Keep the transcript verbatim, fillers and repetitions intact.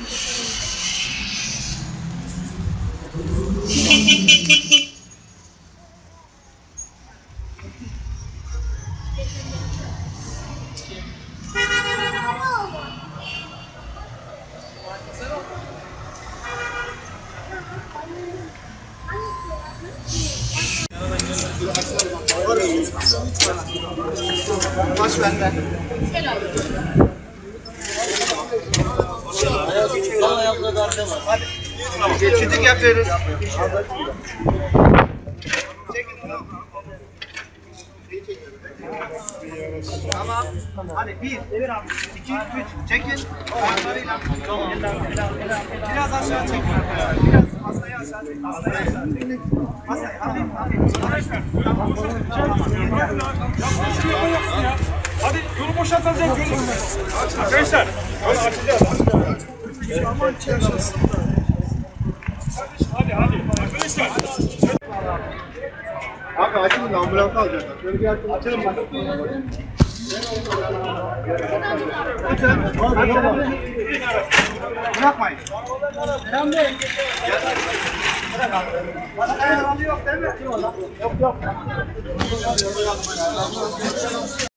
Baş benden. Sol ayakla darbe var. Hadi. Geçidik yapıyoruz. Tamam. Hadi bir, iki, üç. Çekin. Ayaklarıyla. Biraz aşağı çekin. Biraz hastayı aşağı çekin. Hastayı aşağı çekin. Hastayı hafif hafif. Tamam. Hadi yolu boşaltacağız. Arkadaşlar. Yolu açacağız. Aman yaşasın. Hadi hadi. Arkadaşlar. Abi açın da ambulans alacaklar. Şöyle bir açın. Açalım bak. Bırakmayın. Selam Bey. Yok değil mi? Yok yok.